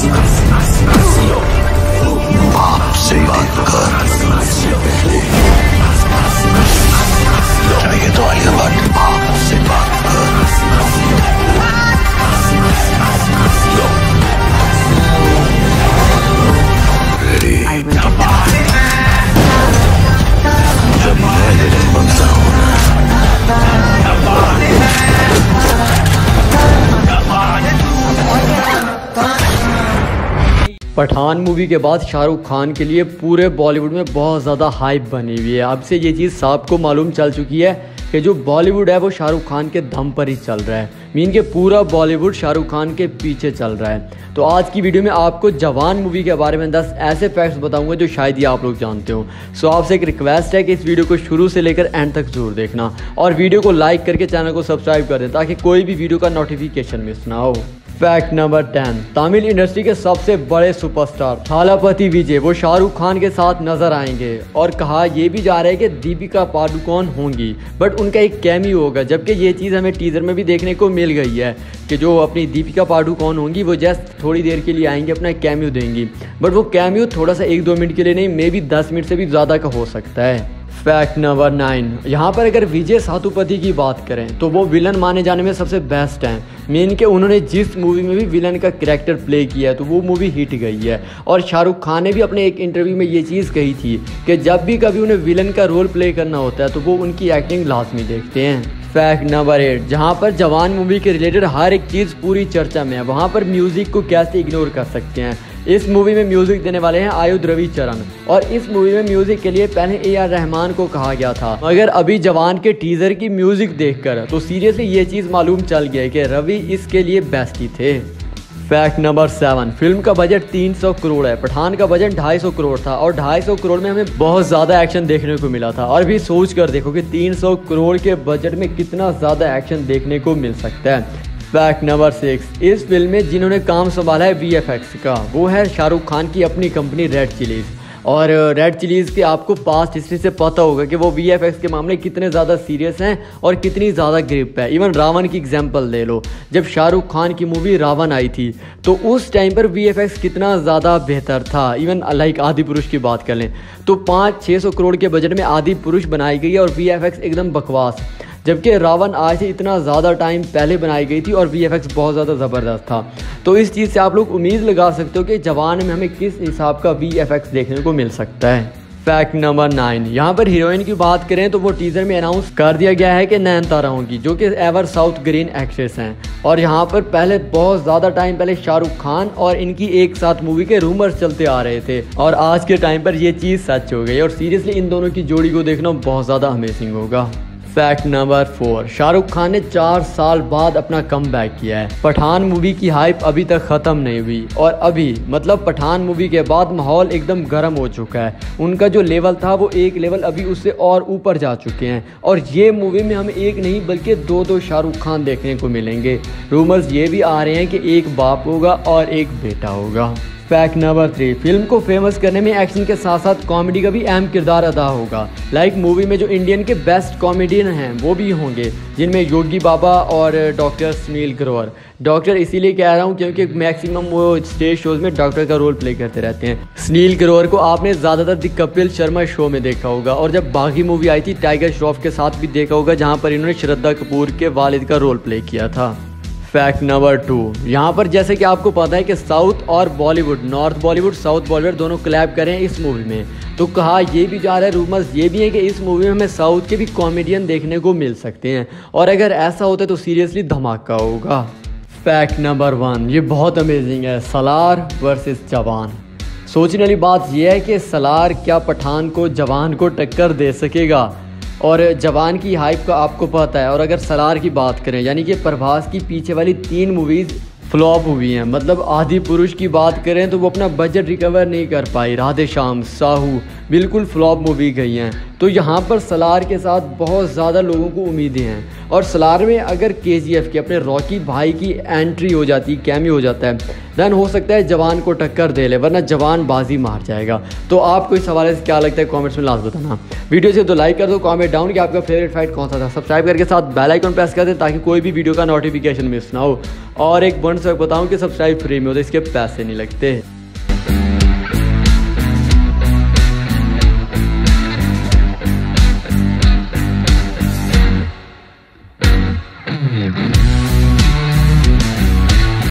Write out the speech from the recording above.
आपसे बात कर चाहिए तो आइए बात आपसे बात जब मैं विलन बनता हूँ पठान मूवी के बाद शाहरुख खान के लिए पूरे बॉलीवुड में बहुत ज़्यादा हाइप बनी हुई है। अब से ये चीज़ सबको मालूम चल चुकी है कि जो बॉलीवुड है वो शाहरुख खान के दम पर ही चल रहा है। मीन के पूरा बॉलीवुड शाहरुख खान के पीछे चल रहा है। तो आज की वीडियो में आपको जवान मूवी के बारे में 10 ऐसे फैक्ट्स बताऊंगा जो शायद ही आप लोग जानते हो। सो आपसे एक रिक्वेस्ट है कि इस वीडियो को शुरू से लेकर एंड तक जरूर देखना और वीडियो को लाइक करके चैनल को सब्सक्राइब कर दें ताकि कोई भी वीडियो का नोटिफिकेशन मिस ना हो। फैक्ट नंबर 10, तमिल इंडस्ट्री के सबसे बड़े सुपरस्टार थालापति विजय वो शाहरुख खान के साथ नजर आएंगे और कहा यह भी जा रहा है कि दीपिका पादुकोण होंगी, बट उनका एक कैमियो होगा। जबकि ये चीज़ हमें टीजर में भी देखने को मिल गई है कि जो अपनी दीपिका पादुकोण होंगी वो जस्ट थोड़ी देर के लिए आएंगी, अपना कैमियो देंगी, बट वो कैमियो थोड़ा सा 1-2 मिनट के लिए नहीं, मे बी 10 मिनट से भी ज़्यादा का हो सकता है। फैक्ट नंबर 9, यहाँ पर अगर विजय सेतुपति की बात करें तो वो विलन माने जाने में सबसे बेस्ट हैं। मीन के उन्होंने जिस मूवी में भी विलन का कैरेक्टर प्ले किया है तो वो मूवी हिट गई है। और शाहरुख खान ने भी अपने एक इंटरव्यू में ये चीज़ कही थी कि जब भी कभी उन्हें विलन का रोल प्ले करना होता है तो वो उनकी एक्टिंग लाजमी देखते हैं। फैक्ट नंबर 8, जहाँ पर जवान मूवी के रिलेटेड हर एक चीज़ पूरी चर्चा में है, वहाँ पर म्यूज़िक को कैसे इग्नोर कर सकते हैं। इस मूवी में म्यूजिक देने वाले हैं आयुध रविचरण और इस मूवी में म्यूजिक के लिए पहले AR रहमान को कहा गया था, मगर अभी जवान के टीजर की म्यूजिक देखकर तो सीरियसली ये चीज़ मालूम चल गया कि रवि इसके लिए बेस्ट ही थे। फैक्ट नंबर 7, फिल्म का बजट 300 करोड़ है। पठान का बजट 250 करोड़ था और 250 करोड़ में हमें बहुत ज़्यादा एक्शन देखने को मिला था। और भी सोच कर देखो कि 300 करोड़ के बजट में कितना ज़्यादा एक्शन देखने को मिल सकता है। फैक्ट नंबर 6, इस फिल्म में जिन्होंने काम संभाला है VFX का वो है शाहरुख खान की अपनी कंपनी रेड चिलीज़। और रेड चिलीज़ के आपको पास्ट हिस्ट्री से पता होगा कि वो VFX के मामले कितने ज़्यादा सीरियस हैं और कितनी ज़्यादा ग्रिप है। इवन रावण की एग्जांपल ले लो, जब शाहरुख खान की मूवी रावण आई थी तो उस टाइम पर VFX कितना ज़्यादा बेहतर था। इवन लाइक आदि पुरुष की बात कर लें तो 500-600 करोड़ के बजट में आदि पुरुष बनाई गई है और VFX एकदम बकवास, जबकि रावण आज से इतना ज़्यादा टाइम पहले बनाई गई थी और VFX बहुत ज़्यादा ज़बरदस्त था। तो इस चीज़ से आप लोग उम्मीद लगा सकते हो कि जवान में हमें किस हिसाब का VFX देखने को मिल सकता है। फैक्ट नंबर 9, यहाँ पर हीरोइन की बात करें तो वो टीजर में अनाउंस कर दिया गया है कि नयनतारा होंगी जो कि एवर साउथ ग्रीन एक्ट्रेस हैं। और यहाँ पर पहले बहुत ज़्यादा टाइम पहले शाहरुख खान और इनकी एक साथ मूवी के रूमर्स चलते आ रहे थे और आज के टाइम पर ये चीज़ सच हो गई और सीरियसली इन दोनों की जोड़ी को देखना बहुत ज़्यादा अमेजिंग होगा। फैक्ट नंबर 4, शाहरुख खान ने 4 साल बाद अपना कमबैक किया है। पठान मूवी की हाइप अभी तक ख़त्म नहीं हुई और अभी मतलब पठान मूवी के बाद माहौल एकदम गर्म हो चुका है। उनका जो लेवल था वो एक लेवल अभी उससे और ऊपर जा चुके हैं और ये मूवी में हमें एक नहीं बल्कि 2 शाहरुख खान देखने को मिलेंगे। रूमर्स ये भी आ रहे हैं कि एक बाप होगा और एक बेटा होगा। फैक्ट नंबर 3, फिल्म को फेमस करने में एक्शन के साथ साथ कॉमेडी का भी अहम किरदार अदा होगा। लाइक मूवी में जो इंडियन के बेस्ट कॉमेडियन हैं वो भी होंगे, जिनमें योगी बाबा और डॉक्टर सुनील ग्रोवर। डॉक्टर इसीलिए कह रहा हूँ क्योंकि मैक्सिमम वो स्टेज शोज में डॉक्टर का रोल प्ले करते रहते हैं। सुनील ग्रोवर को आपने ज़्यादातर द कपिल शर्मा शो में देखा होगा और जब बागी मूवी आई थी टाइगर श्रॉफ के साथ भी देखा होगा, जहाँ पर इन्होंने श्रद्धा कपूर के वालिद का रोल प्ले किया था। फैक्ट नंबर 2, यहाँ पर जैसे कि आपको पता है कि साउथ और Bollywood, north Bollywood south Bollywood दोनों कोलैब करें इस मूवी में, तो कहा ये भी जा रहा है, रूमर्स ये भी है कि इस मूवी में हमें साउथ के भी कॉमेडियन देखने को मिल सकते हैं और अगर ऐसा होता है तो सीरियसली धमाका होगा। फैक्ट नंबर 1, ये बहुत अमेजिंग है, सलार वर्सेस जवान। सोचने वाली बात यह है कि सलार क्या पठान को जवान को टक्कर दे सकेगा और जवान की हाइप का आपको पता है। और अगर सलार की बात करें यानी कि प्रभास की पीछे वाली 3 मूवीज़ फ्लॉप हुई हैं। मतलब आदि पुरुष की बात करें तो वो अपना बजट रिकवर नहीं कर पाई, राधे श्याम, साहू, बिल्कुल फ्लॉप मूवी गई हैं। तो यहाँ पर सलार के साथ बहुत ज़्यादा लोगों को उम्मीदें हैं और सलार में अगर KGF के अपने रॉकी भाई की एंट्री हो जाती, कैमियो हो जाता है, देन हो सकता है जवान को टक्कर दे ले, वरना जवान बाजी मार जाएगा। तो आपको इस हवाले से क्या लगता है कमेंट्स में लास्ट बताना। वीडियो से तो लाइक कर दो, कमेंट डाउन कि आपका फेवरेट फाइट कौन सा था, सब्सक्राइब करके साथ बेल आइकन प्रेस कर दें ताकि कोई भी वीडियो का नोटिफिकेशन मिस ना हो। और एक बोनस बताऊँ कि सब्सक्राइब फ्री में हो तो इसके पैसे नहीं लगते।